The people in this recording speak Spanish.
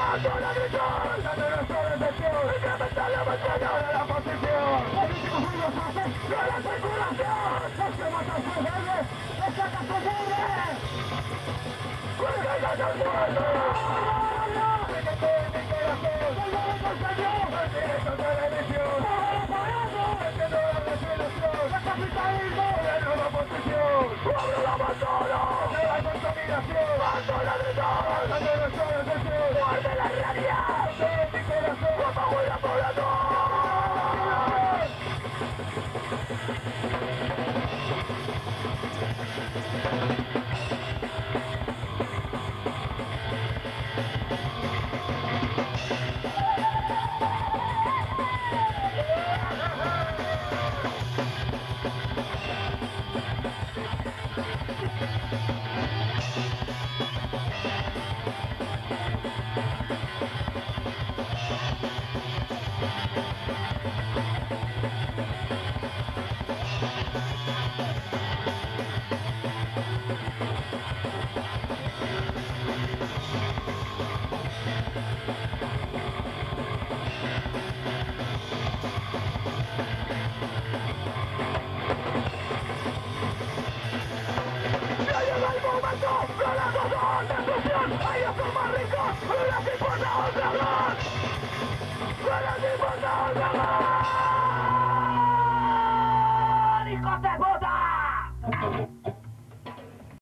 Dando la agresión, dando nuestra decepción, incrementar la batalla de la posición. Políticos ruidos hacen de la circulación. Los que matan su verde, los que acaso muere. ¡Porque ya no muerto! ¡Que te mi corazón! ¡Volvamos al Señor! ¡El directo de la emisión! ¡Entiendo la desilusión! ¡El capitalismo! ¡De nueva posición! ¡Abro la bandera! ¡De la contaminación! ¡Dando la agresión! ¡Dando nuestra decepción! ¡Muerde la realidad! ¡De mi corazón! ¡Apago la población! ¡Hijos de puta!